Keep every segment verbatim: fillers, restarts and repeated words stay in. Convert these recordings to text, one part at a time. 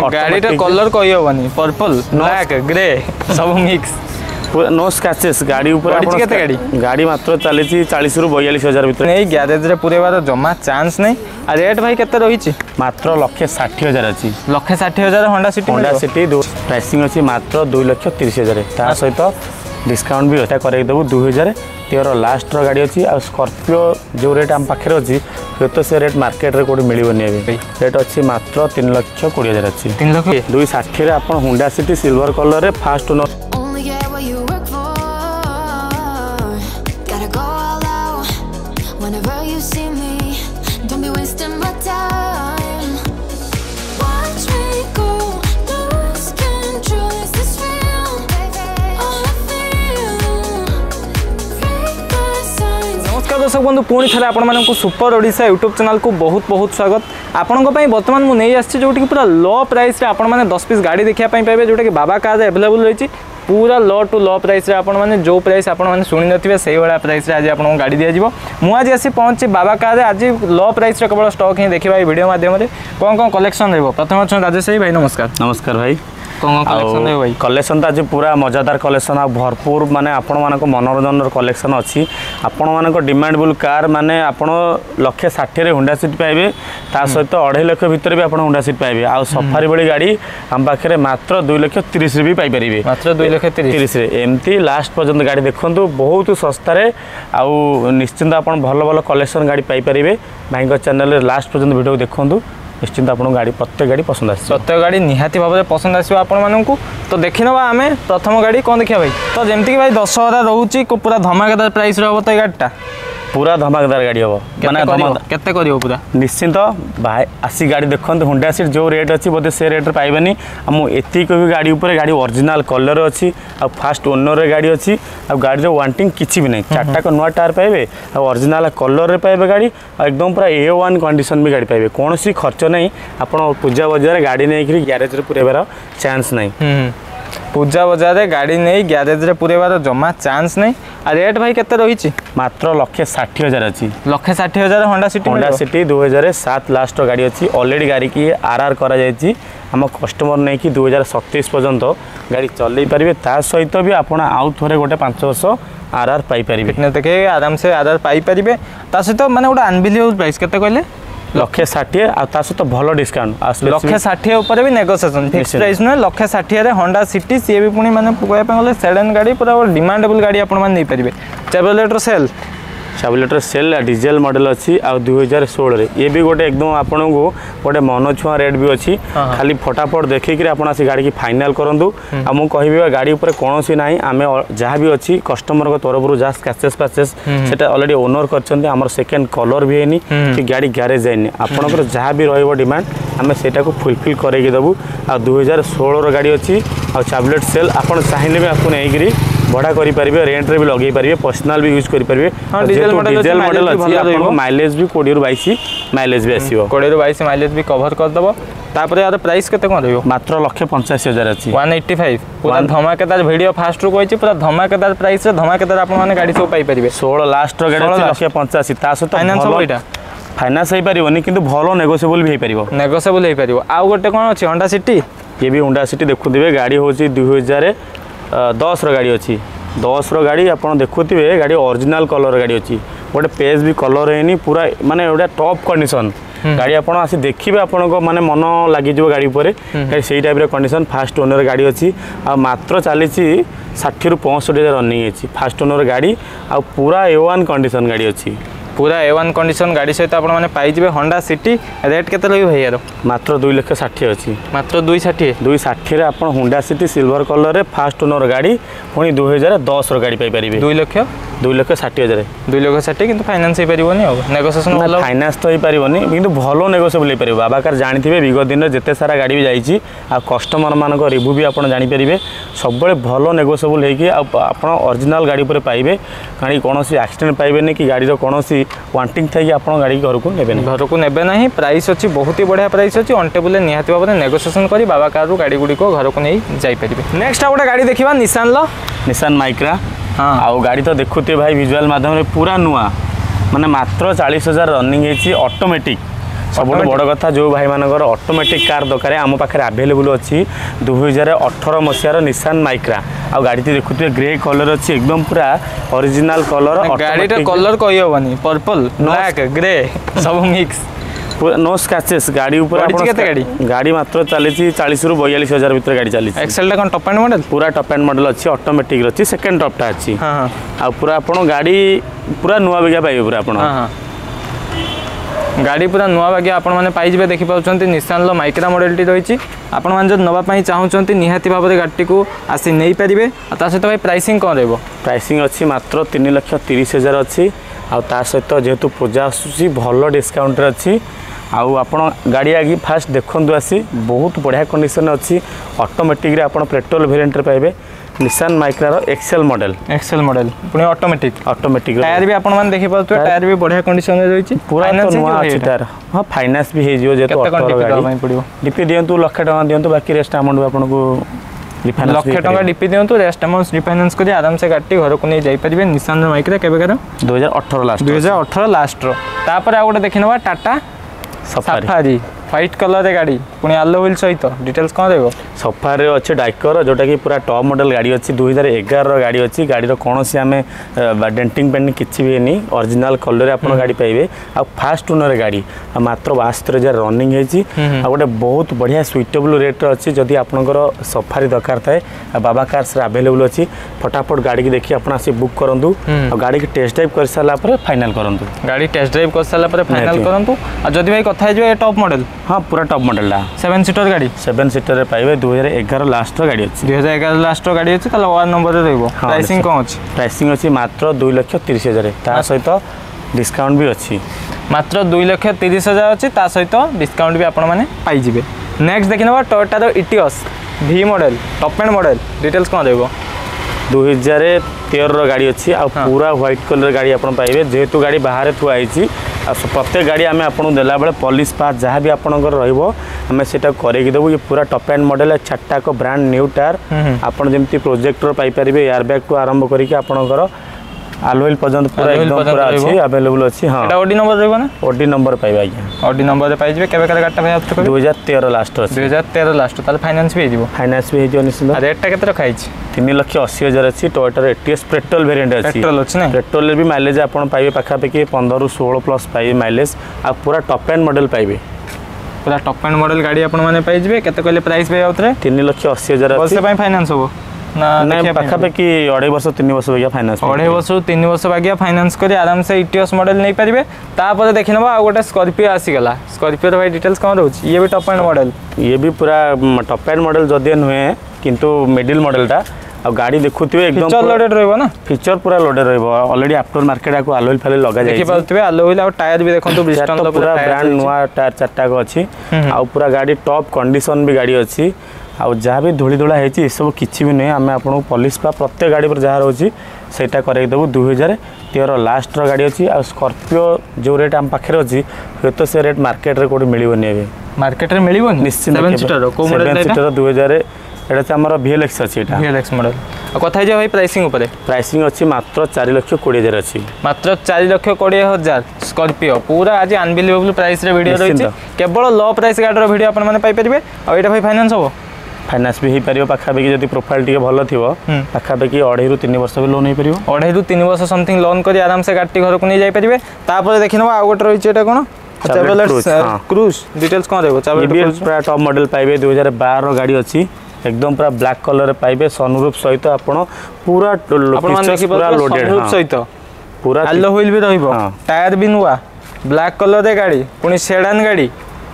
गाड़ीटा colour कही हेनी purple black grey सब मिक्स नो स्क्रैचेस गाड़ी ऊपर केते गाड़ी गाड़ी मात्र चली चालीस रु बयालीस हजार भितर नहीं ग्यारेज रे पुरेबार जमा चांस नहीं आ रेट भाई केते रही मात्र लक्षे साठी हजार अच्छी लक्षे साठी हजार Honda City Honda City pricing अच्छी मात्र दुई लक्ष तीस हजार ता सहित डिस्काउंट भी होता कर देबू दुई हजार तेर लास्ट गाड़ी अच्छी आ स्कॉर्पियो जो रेट आम पाखे अच्छी हूँ तो से रेट मार्केट रे कोड़ी मिलबनी रेट अच्छी मात्र तीन लक्ष कोड़ी हजार अच्छी तीन लक्ष दुई षाठी आप होंडा सिटी सिल्वर कलर रे फास्ट ओनर दर्शक बंधु पुणी थे आपण सुपर ओडिशा यूट्यूब चैनल को बहुत बहुत स्वागत आपण बर्तमान मुझे आसी जो पूरा लो प्राइस रे आपण मैंने दस पीस गाड़ी देखा पाइबे जोटा कि बाबा कार अवेलेबल रही पूरा लो टू लो प्राइस रे आपण मैंने जो प्राइस आपण मैंने शुणी नथिबे सही वाला प्राइस रे आज आपन गाड़ी दिया जिवो मु आज आसी पहुंची बाबा कार आज लो प्राइस रे केवल स्टॉक ही देखिबा ए वीडियो माध्यम रे कोन कोन कलेक्शन रहबो प्रथम अच्छा राजेश भाई नमस्कार नमस्कार भाई कलेक्शन है भाई कलेक्शन तो आज पूरा मजादार कलेक्शन आ भरपूर माने आपण मानक मनोरंजन कलेक्शन अच्छी आपण मानक डिमांडेबल कार माने आपण लक्षे षाठी रे होंडा सिटी पाइबे ता सहित अढ़ाई लक्ष भितर भी आपण होंडा सिटी पाइबे आ सफारी बड़ी गाड़ी हम पाखे मात्र दुई लक्ष तीस रे भी पाई परिबे मात्र दुई लक्ष तीस रे एमती लास्ट पर्यंत गाड़ी देखंतु बहुत सस्तारे आउ निश्चिंत आपण भलो भलो कलेक्शन गाड़ी पाई परिबे भाई को चैनल रे लास्ट पर्यंत वीडियो देखंतु निश्चिंत आपको गाड़ी प्रत्येक गाड़ी पसंद आस प्रत्येक गाड़ी निहाती भाव में पसंद आसो आपण तो देखी ना आम प्रथम गाड़ी कौन देखा भाई तो जमती भाई दस हजार रोचे पूरा धमाकेदार प्राइस रो तो गाड़ीटा पूरा धमाकेदार गाड़ी हम केते करियो पूरा निश्चिंत भाई आसी गाड़ी देखते होंडा सिटी जो रेट अच्छी बोधे से रेट पाइबानी आम एतिक भी गाड़ी उपर गाड़ी ओरिजिनल कलर अच्छी आ फास्ट ओनर गाड़ी अच्छी आ गाड़ी वांटिंग किसी भी नहीं चार्टा नुआ टायर पाइबे आ ओरिजिनल कलर रे पाइबे गाड़ी एकदम पूरा ए वन कंडीशन भी गाड़ी पाइबे कौन सी खर्च नहीं आपन पूजा बजार गाड़ी नहीं ग्यारेज रे पुरेबार चांस नहीं पूजा बजार गाड़ी नहीं ग्यारेज रे पुरेबार जमा चांस नहीं आ रेट भाई केते रही मात्र लक्षे षाठी हजार अच्छी लक्षे षाठी हजार होंडा सिटी होंडा सिटी दुई हजार सात लास्ट गाड़ी अच्छी ऑलरेडी गाड़ी की आर आर करा जायछि आम कस्टमर नहीं कि दुई हजार सतैश पर्यंत गाड़ी चलई पारे ता सहित भी आप आउ थे गोटे पांच वर्ष आर आर पाइपर देखे आराम से आर आर पाइपर ता सहित मैंने गोटे अनबिलीवेबल प्राइस केते कहले लक्षे षाठी सहित भल डिस्काउंट लक्षे षाठी उपर भी नेगोसिएशन फिक्स प्राइस नुहे लक्षे षाठी होंडा सिटी सी भी पुणी मैंने कहले सेडान गाड़ी पूरा डिमांडेबल गाड़ी आपने पारे चेवरलेटर सेल चेवरलेटर सेल डीजेल मॉडल अच्छी आ दुई हजार षोल ये भी गोटे एकदम आपन को गोटे मन छुआ रेट भी अच्छी खाली फटाफट देखिक आप गाड़ी की फाइनाल करूँ आ मु कह गाड़ी उपर कौन सी ना आम जहाँ भी अच्छी कस्टमर को तरफ जहाँ स्क्रैचेस पैचेस से ऑलरेडी ओनर कर सेकेंड कलर भी है कि गाड़ी ग्यारेज जाए आपंकर जहाँ भी रही डिमांड आम से फुलफिल करके देवु आ दुई हजार षोलर गाड़ी अच्छी आ चेवरलेट सेल आप चाहिए भी आपको नहीं भड़ा करेंगे रेंट रे भी लगे पारे पर्सनाल भी यूज करेंगे डीजेल मॉडल अच्छी माइलेज भी कोड़े रु बाईस माइलेज भी आसो कोड़े रु बाईस माइलेज भी कवर करदेव तापर यार प्राइस केते कोन रहयो मात्र लक्षे पंचाशी हजार अच्छी वन एट्टी फाइव पूरा धमाकेदार वीडियो फास्ट रु कहछि पूरा धमाकेदार प्राइस रे धमाकेदार आपन माने गाड़ी सब पाई परिबे सोलह लास्ट रो गाड़ी लक्षे पंचाशी ता सहित फाइनांस हो एटा फाइनांस हो पारिबोनी किंतु भलो नेगोशिएबल भी हो पारिबो नेगोशिएबल हो पारिबो आ गोटे कोन अछि होंडा सिटी ये भी होंडा सिटी देखुथिबे गाड़ी होछि दुई हजार दस रो गाड़ी अच्छी दस रो गाड़ी आप देखुए गाड़ी ओरिजिनल कलर गाड़ी अच्छी गोटे पेज भी कलर है पूरा माने गोटे टॉप कंडीशन गाड़ी आप आसी देखिए आपण को माने मन लगी गाड़ी पर से टाइप कंडीशन फास्ट ओनर गाड़ी अच्छी आ मात्र चली षाठी रु पैंसठ हजार रनिंग अच्छी फास्ट ओनर गाड़ी आ पूरा ए वन कंडीशन गाड़ी अच्छी पूरा ए वन कंडीशन गाड़ी सहित आप पाइबे होंडा सिटी रेट केते रही भाई यार मात्र दुई लक्ष षाठी अच्छी मात्र दुई षाठी दुई षाठी आप होंडा सिटी सिल्वर कलर रे फास्ट ओनर गाड़ी पुणी दुई हजार दस गाड़ी पाइपर दुई लक्ष दुई लक्ष षाठी हजार दुई लक्ष षाठी किंतु फाइनांस हो पारिबोनी आ नेगोशिएशन वाला फाइनांस तो हो पारिबोनी किंतु भलो नेगोशिएबल हो पारिबो बाबा कार जानिथिबे विगत दिन जेते सारा गाड़ी भी जाईची आ कस्टमर मानक रिव्यू भी आपण जानि परिबे सब बळे भलो नेगोशिएबल हेकी आपण ओरिजिनल गाड़ी पर पाइबे गाड़ी कोनोसी एक्सीडेंट पाइबेनी कि गाड़ी रो कोनोसी वांटिंग थाई आप गाड़ी घर को नेबे घर को नेबे नहीं प्राइस अच्छी बहुत ही बढ़िया प्राइस अच्छी ऑन टेबल निहाती भाव में नेगोशिएशन करी बाबा कार रो गाड़ी गुडी को घर को नहीं जाई परिबे नेक्स्ट आ गोटे गाड़ी देखिबा निसान लो निसान माइक्रा हाँ आउ गाड़ी तो देखुते भाई विजुअल माध्यम पूरा नुआ माने मात्र चालीस हजार रनिंग है ऑटोमेटिक सब बड़ कथा जो भाई मानकर ऑटोमेटिक कार दरकार आम पाखे अवेलेबल अच्छी दुई हजार अठर मसीहार निशान माइक्रा आ गाड़ी देखुए ग्रे कलर अच्छी एकदम पूरा ओरिजिनल कलर गाड़ी कलर कही हेनी पर्पल ब्लैक ग्रे सब मिक्स नो स्क्रैचेस गाड़ी ऊपर गाड़ी गाड़ी मात्र चली चालीस रु बयालीस हजार भीतर गाड़ी चली एक्सेल टा टॉप एंड मॉडल पूरा टॉप एंड मॉडल अच्छी ऑटोमेटिक अच्छी सेकंड टॉप टा अच्छी हां आ पूरा आपण गाड़ी पूरा नुआ बेगा पाइबे पूरा आपण हां गाड़ी पूरा नुआ बागिया आपण माने पाई जिबे देखि पाउछंती निशान लो माइक्रा मॉडल टी रहिछि आपण मान जो नवा पई चाहुछंती निहाती भाबरे गाड़ी को आसी नै परिबे आ ता सहित भाई प्राइसिंग कोन रहबो प्राइसिंग अच्छी मात्र तीन लाख तीस हजार अच्छी आ ता सहित जेहेतु पूजा आसुची भलो डिस्काउंट अच्छी आउ आपण गाड़ी आगे फास्ट देखु आसी बहुत बढ़िया कंडीशन अच्छी ऑटोमेटिक रे आपण पेट्रोल वेरिएंट रे पाइबे निशान माइक्रा रो एक्सेल मॉडल एक्सेल मॉडल पुनी ऑटोमेटिक ऑटोमेटिक टायर भी आपण मान देखि पाउतो टायर भी बढ़िया कंडीशन रे रहिछि पूरा तो नुआ अछि टायर हां फाइनेंस भी हे जियो जेतो ऑटो गाड़ी पड़ियो डीपी दियंतु लाख टका दियंतु बाकी रेस्ट अमाउंट आपण को लाख टका डीपी दियंतु रेस्ट अमाउंट रिफाइनेंस करी आराम से गाड़ी घर को नै जाई परिबे निशान माइक्रा केबे कर दो हजार अठारह लास्ट दो हजार अठारह लास्ट रो तापर आ गोटे देखिनबा टाटा सफारी व्हाइट कलर रे गाड़ी पुनी आलो व्हील सहित डिटेल्स कोन देबो सफारी अच्छे डाइकर जोटा कि पूरा टॉप मॉडल गाड़ी अच्छी दो हजार एगार रो गाड़ी अच्छी गाड़ी रो कोनोसी आमे डेंटिंग पेंटिंग किछि भी नहीं ओरिजिनल कलर रे आपण गाड़ी पाइबे आ फास्ट ओनर गाड़ी आ मात्र बासठ हजार रनिंग हेची आ गोटे बहुत बढ़िया सुइटेबल रेट रे अच्छी जदी आपनकर सफारी दरकार थाए आ बाबा कार्स रे अवेलेबल अच्छी फटाफट गाड़ी की देखि आपण आसी बुक करंतु आ गाड़ी की टेस्ट ड्राइव कर साला पर फाइनल करंतु गाड़ी टेस्ट ड्राइव कर साला पर फाइनल करंतु आ जदी भाई कथा जे टॉप मॉडल हाँ पूरा टॉप मॉडल ला सेवन सीटर गाड़ी सेवन सीटर रे पाइबे दो हजार एगार लास्ट रो गाड़ी अछि दो हजार एगार लास्ट रो गाड़ी अछि ताले वन नंबर रे रहबो प्राइसिंग कोन अछि प्राइसिंग अछि मात्र दो लाख तीस हजार ता सहित डिस्काउंट भी अछि मात्र दो लाख तीस हजार अछि ता सहित डिस्काउंट भी आपण माने पाई जिवे नेक्स्ट देखिनबा टोयोटा रो Etios V model top end model details कोन देबो दो हजार तेरह रो गाड़ी अछि आ पूरा व्हाइट कलर गाड़ी आपण पाइबे जेहेतु गाड़ी बाहर थुआ आइछि आ प्रत्येक गाड़ी आम आपको देला बेले पॉलिश पास जहाँ भी आपंकर रमें से करके देवु ये पूरा टॉप एंड मॉडल चार्टा को ब्रांड न्यू टायर आपन जमती प्रोजेक्टर पाइपर एयर बैग को आरंभ करके आपंकर आलोइल पर्यंत पूरा एकदम पूरा अछि अवेलेबल अछि हां एटा ओडी नंबर रहबो ना ओडी नंबर पाइबा आज्ञा ओडी नंबर रे पाइ जेबे केबे करे गाटा भाई आपको दो हजार तेरह लास्ट अछि दो हजार तेरह लास्ट ताले फाइनेंस भी हे जिवो फाइनेंस भी हे जिवो निश्चित रेट टा केते रखाइ छि तीन लाख अस्सी हजार अछि टोयोटा एटीएस पेट्रोल वेरिएंट अछि पेट्रोल अछि ना पेट्रोल रे भी माइलेज आपन पाइबे पाखा पे के पंद्रह रु सोलह प्लस पाइबे माइलेज आ पूरा टॉप एंड मॉडल पाइबे पूरा टॉप एंड मॉडल गाड़ी आपन माने पाइ जेबे केते कहले प्राइस पे आउतरे तीन लाख अस्सी हजार अछि वर्ष पे फाइनेंस होबो ना ना पाखा पे कि अढ़ाई वर्ष तीन वर्ष बागिया फाइनेंस अढ़ाई वर्ष तीन वर्ष बागिया फाइनेंस करी आराम से इटियोस मॉडल नहीं पारिबे तापर देखिनबा आ गोटे स्कॉर्पियो आसी गला स्कॉर्पियो रो भाई डिटेल्स कोन रहउछ ये भी टॉप एंड मॉडल ये भी पूरा टॉप एंड मॉडल जदि नुहे किंतु मिडिल मॉडल टा आ गाड़ी देखुथिबे एकदम फीचर लोडेड रहबो ना फीचर पूरा लोडेड रहबो ऑलरेडी आफ्टर मार्केट को आलोइल फाले लगा जाय देखि पालतबे आलोइल आ टायर भी देखंतु ब्रिस्टन लो पूरा ब्रांड नुवा टायर चारटा को अछि आ पूरा गाड़ी टॉप कंडीशन भी गाड़ी अछि आ जहाँ भी धूली धूला है सब किसी भी नहीं आम आपको पॉलिश पा प्रत्येक गाड़ी पर जहाँ रोचे सेटा कर देवु दुई हजार तेरह लास्ट गाड़ी अच्छी आ स्कॉर्पियो जो रेट आम पाखे अच्छी हूँ तो से रेट मार्केट रे कोड़ी मिलबनी ए मार्केट रे मिलबनी निश्चित सेवन सीटर को मॉडल सेवन सीटर दुई हजार एटा हमर वीएलएक्स अछि एटा वीएलएक्स मॉडल आ कथा जे भाई प्राइसिंग ऊपर प्राइसिंग अछि मात्र चार लाख बीस हजार अछि मात्र चार लाख बीस हजार स्कॉर्पियो पूरा आज अनबिलीवेबल प्राइस रे वीडियो रहिछि केवल लो प्राइस गाड़ी रो वीडियो अपन माने पाई परिबे आ एटा भाई फाइनेंस हो फाइनेंस भी हो पाखापाखि जब प्रोफाइल टी भल थी पाखापाखि अढ़ाई रु तीन वर्ष भी लोन हो पार अढ़ाई रु तीन वर्ष समथिंग लोन कर आराम से गाड़ी घर को नहीं जापारे तापर देखिए आउ गोटे रही है कौन क्रूज डिटेल्स कौन रही पूरा टॉप मॉडल पाइबे दो हजार बारह गाड़ी अच्छी एकदम पूरा ब्लैक कलर पाइबे सनरूफ सहित आपण पूरा पूरा लोडेड सहित पूरा आलो व्हील भी रहिबो टायर भी नुआ ब्लैक कलर रे गाड़ी पुनी सेडान गाड़ी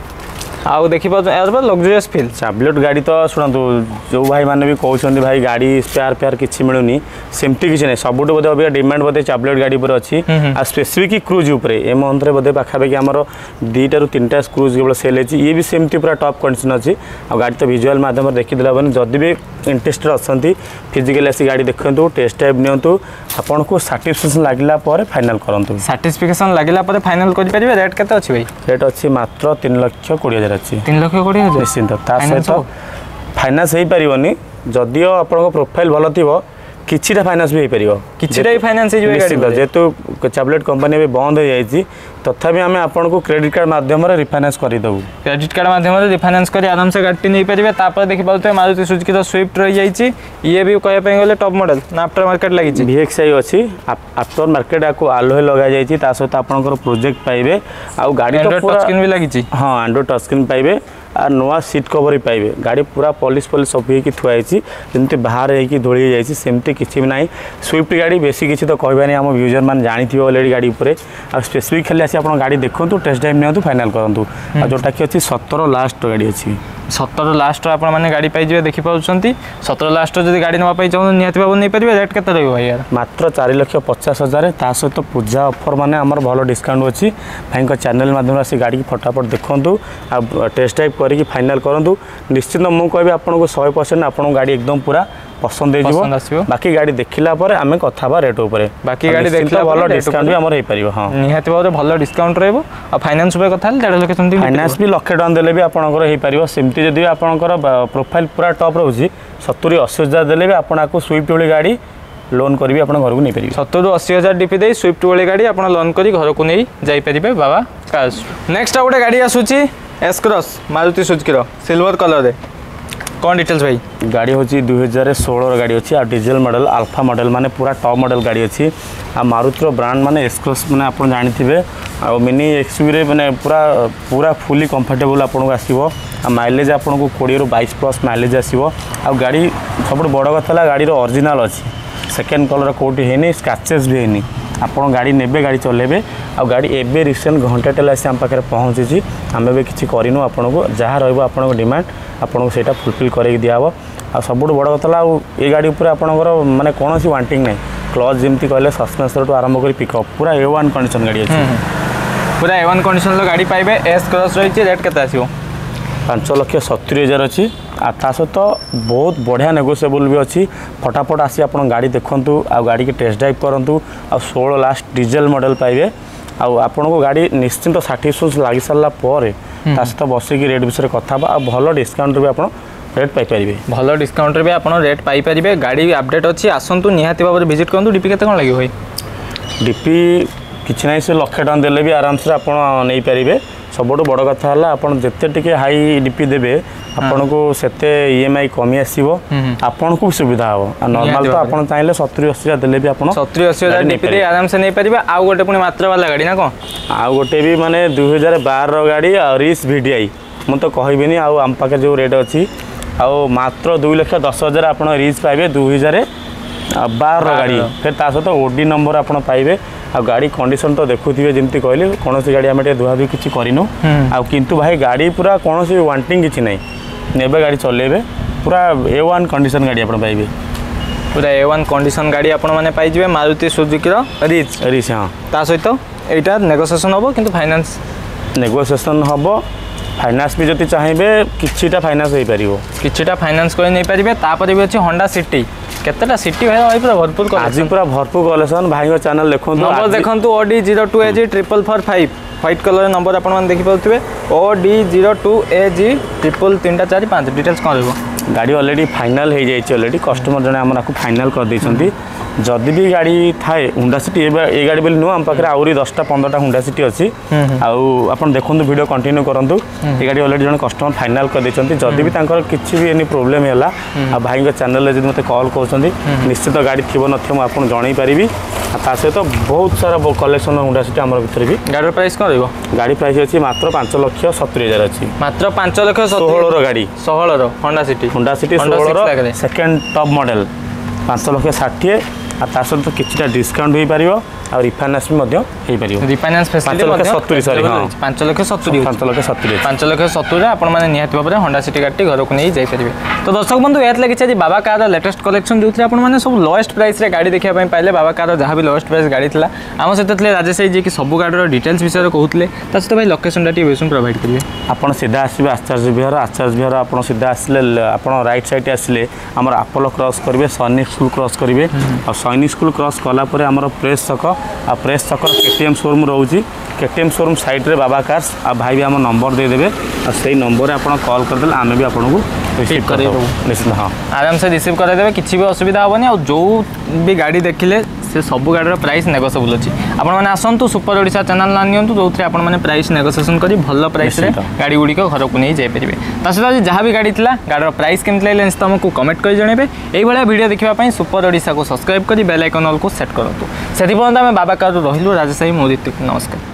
आउ देखि पात लग्जरियस फील टैबलेट गाड़ी तो शुणु जो भाई मैंने भी कहते भाई गाड़ी स्पेयर फेयर किसी मिलूनी सेमती किसी नहीं सब बोधे अभी डिमांड बोधे टैबलेट गाड़ी पर अच्छी आ स्पेसिफिक क्रूज उपर ए मंथ में बोधे पाखापाखि आमर दुईटा रु तीन टा क्रूज केवल सेल है ये भी सेमती पूरा टॉप कंडीशन अच्छी आ गाड़ी तो विजुअल माध्यम देखीदेला बने जदि भी इंटरेस्टेड अच्छा फिजिकल आसी गाड़ी देखु टेस्ट ड्राइव नियंतु आपन को साटिस्फैक्शन लागला पर फाइनल करंतु साटिस्फैक्शन लागला पर फाइनल करि परिबे रेट केते अछि भाई रेट अछि मात्र तीन लाख बीस हजार अछि तीन लाख बीस हजार निश्चित ता सहित फाइनेंस हो पारिबनी जदियो आपन प्रोफाइल भलो थिबो किछिटा फाइनान्स भी हो पारिबो किछिटा ही फाइनान्स हो निश्चित जेतु चॉकलेट कंपनी भी बंद हो जाई तथापि आम आपको क्रेडिट कार्ड माध्यम रिफाइनान्स करदेबू क्रेडिट कार्ड माध्यम रिफाइनान्स कर आराम से गाड़ी नहीं पारे तापर देखि पाउते मारुति सुजुकी स्विफ्ट रही जाइए ये भी कहया पे गले टॉप मॉडल ना आफ्टर मार्केट लगी वीएक्सआई अच्छी आफ्टर मार्केट आपको आलोहे लगा जाइए ता सहित आपनकर प्रोजेक्ट पाइबे आ गाड़ी तो पूरा टच स्क्रीन भी लगी हां एंड्रॉइड टच स्क्रीन पाइबे आ नुआ सीट कवर ही पाइबे गाड़ी पूरा पॉलिश पॉलिश सब होगी थुआई जमी बाहर होगी धोली जाइए सेमती किसी भी ना स्विफ्ट गाड़ी बेसी किसी तो कहबानी आम यूजर मैंने जानी ऑलरेडी गाड़ी उपर आ स्पेसिफिक खाली आसी आप गाड़ी देखूँ टेस्ट ड्राइव नियंतु फाइनाल करूँ आ जोटा कि अच्छी सतर लास्ट गाड़ी अच्छी सतर लास्ट आप गाड़ी पाइबे देखिपुं सतर लास्ट जब गाड़ी नापी चाहूँ निहत भाव नहीं पारे रेट के भाई यार मात्र चार लक्ष पचास हजार ता सहित पूजा ऑफर माने आमर भल डिस्काउंट अच्छी भाई चैनल माध्यम आसी गाड़ी की फटाफट देखूँ आ टेस्ट ड्राइव करके फाइनाल करूँ निश्चित मुझे कहबी आपको सौ परसेंट आप गाड़ी एकदम पूरा पसंद हो बाकी गाड़ी देखला पर आमे कथा बा रेट ऊपर बाकी गाड़ी देखला भलो डिस्काउंट भी हमर हे परिबो हां निहाती भाव भलो डिस्काउंट रहबो आ फाइनान्स पे कथा डेढ़ लाख समथिंग फाइनान्स भी लाख टका देले भी आपनकर हे परिबो सिमती जदी आपनकर प्रोफाइल पूरा टॉप रहउची सत्तर अस्सी हजार देले भी आपनाको स्विफ्ट वाली गाड़ी लोन करी अपन घर को नहीं पारिबे सत्तर अस्सी हजार डीपी दे स्विफ्ट वाली गाड़ी आप लोन करी घर को नहीं जाई परिबे बाबा कार्स नेक्स्ट आ गोटे गाड़ी आसुची एस क्रॉस मारुति सुजुकी रो सिल्वर कलर रे कौन डिटेल्स भाई गाड़ी हूँ दुई हजार षोलह गाड़ी अच्छी आ डीजेल मॉडल अल्फा मॉडल माने पूरा टॉप मॉडल गाड़ी अच्छी आ मारुतिर ब्रांड माने एस क्रॉस माने आप जानिथिबे आ मिनी एक्सयूवी रे माने पूरा पूरा फुली कंफर्टेबल आपको आसीबो आ माइलेज आपको बीस रु बाईस प्लस माइलेज आसीबो आ गाड़ी सब बड़ कथा गाड़ी ओरिजिनल अच्छी सेकेंड कलर कोटी हैनी स्क्रैचेस भी हैनी आपड़ गाड़ी नेबे गाड़ी चलेबे आ गाड़ी एबे रिसेंट घंटा टेला आम पाखे पहुँची आम भी किसी करूँ आपको जहाँ रहा डिमांड आपको सेटा फुलफिल कर दिहब आ सब बड़ कथा ये गाड़ी उपर आपंकर माने कौन सी वांटिंग ना क्लच जमी कहले सस्पेंसर टू आरंभ कर पिकअप पूरा ए वन कंडीशन गाड़ी अच्छी पूरा ए वन कंडीशन गाड़ी पाइबे एस क्रॉस रही रेट के आसो पांच लक्ष सतुरी हजार अच्छी आ ता सहित बहुत बढ़िया नेगोशिएबल भी अच्छी फटाफट आसी आप गाड़ी देखूँ आ गाड़ी की टेस्ट ड्राइव करूँ आ षोलह लास्ट डीजेल मॉडल पाइबे आपन को गाड़ी निश्चिंत साटिस्फैक्शन लगी सारा पर सहित बसिक रेट विषय कथा आ भल डिस्काउंट भी आप रेट पाइपर भल डिस्काउंट भी आप रेट पाइपर गाड़ी अपडेट अच्छी आसतु निहाती भाव विजिट करूँ डीपी के लगे भाई डीपी किसी ना से लक्षे टका देले भी आराम से आप नहीं पारे सबुठ बड़ कथा है आपड़ जिते टिके हाई डीपी देवे आपन को सेते ईएमआई कमी आसीबो आपन को सुविधा हो नॉर्मल तो आपन चाहिले सत्तर अस्सी हजार देले भी आपन सत्तर अस्सी हजार डीपी दे आराम से नहीं परिबा आ गोटे पुनी मात्र वाला गाड़ी ना कोन आ गोटे भी माने दो हज़ार बारह रो गाड़ी आ रिस वीडीआई मु तो कहबिनी आ आम पाके जो रेट अछि आ मात्र दो लाख दस हजार आपन रिस पाइबे दो हज़ार बारह रो गाड़ी फिर ता सहित ओडी नंबर आपन पाइबे आ गाड़ी कंडीशन तो देखुथिबे जेमती कहले कौन सी गाड़ी आम धुआ धुई किसी करिनु आ किंतु भाई गाड़ी पूरा कौन सी वांटिंग किसी नहीं नेबे गाड़ी चलेबे पूरा ए वन कंडीशन गाड़ी आपन पाइबे पूरा ए वन कंडीशन गाड़ी आपन माने पाइजिबे मारुति सुजुकी रो रिच रिच हां ता सहित एटा नेगोशिएशन होबो किंतु फाइनान्स नेगोशिएशन होबो फाइनान्स भी जति चाहिए किछिटा फाइनान्स हो पारिबो किछिटा फाइनान्स कोइ नहीं पारिबे तापर भी अछि होंडा सिटी केतेटा सिटी भाई भाई पूरा भरपूर कलेक्शन आज पूरा भरपूर कलेक्शन भाई को चैनल देखो नंबर देखंतु OD zero two A G triple four five white colour number आपण मान देखि पाउथिबे OD zero two A G triple तीन चार पाँच डिटेल्स कौन रहबो गाड़ी ऑलरेडी फाइनल हो जाइए ऑलरेडी कस्टमर जने हमर को फाइनल कर देछंती जदि भी गाड़ी थाए हुंडा सिटी ए गाड़ी बोली नुआ हम पाखे आउरी दसटा पंद्रहटा हुंडा सिटी अच्छी आप देखो वीडियो कंटिन्यू करूँ ये गाड़ी ऑलरेडी जन कस्टमर फाइनल कर देछंती जदि भी तांकर किछि भी एनी प्रॉब्लम हैला आ भाई के चैनल रे जदि मते कॉल करछंती निश्चित गाड़ी थिबो नथिबो म आपन जणाई परिबी ता सहित तो बहुत सारा कलेक्शन हुंडा सिटी हमर भितर भी गाड़ी प्राइस कौन रहबो गाड़ी प्राइस अछि मात्र पाँच लाख सत्तर हजार अछि मात्र पाँच लाख सोलह रो गाड़ी सोलह रो होंडा सिटी होंडा सिटी सोलह रो सेकंड टॉप मॉडल पाँच लाख षाठी आ ता सहित तो किछिटा डिस्काउंट हो पारिबो आ रिफाइनान्स भी मध्य हो पारिबो रिफाइनान्स फैसिलिटी पाँच लाख सत्तर सॉरी हां पाँच लाख सत्तर पाँच लाख सत्तर पाँच लाख सत्तर आपण माने निहाती भाबरे होंडा सिटी गाड़ी घर को नहीं जाई परिबे तो दर्शक बंधु एत लागि छै बाबा कार लेटेस्ट कलेक्शन जोथि आपण माने सब लोएस्ट प्राइस रे गाड़ी देखिया पई पाइले बाबा कार जहां भी लोएस्ट प्राइस गाड़ी थिला आम सहित थिले राजेश जी कि सब गाड़ी रो डिटेल्स विषय रे कहउतले ता सहित भाई लोकेशन डाटी बेसन प्रोवाइड करिवे आपण सीधा आसीबे आचार्य विहार आचार्य विहार आपण सीधा आसले आपण राइट साइड आसले हमर अपोलो क्रॉस करिवे सैनिक स्कूल क्रॉस करिवे और सैनिक स्कूल क्रॉस कलापर आम प्रेस छक आ प्रेस छक केटीएम शोरूम रोचे केटीएम शोरूम साइड रे बाबा कार्स आ भाई भी आम नंबर देदेवे आ से नंबर आप कॉल करदे आम भी आपको रिसीव कर निश्चित हाँ आराम से रिसीव कराइदेवे किसी भी असुविधा हेनी आ जो भी गाड़ी देखिले से सब गाड़ी प्राइस नेगोशिएबल अच्छी आपने आसतु सुपर ओडिशा चैनल ना नियंतु जो थे आपने प्राइस नेगोशिएशन कर भल प्राइस रे गाड़ी गुड़िक घर को नहीं जाइपर ता सहित जहाँ भी गाड़ी था गाड़ीर प्राइस केमती लगे निश्चित आमको कमेंट कर जनइबे यही वीडियो देखापी सुपर ओडिशा को सब्सक्राइब कर बेल आइकन ऑल को सेट करूँ से पर्यंत आम बाबा कार रही राजशाही मोदी नमस्कार।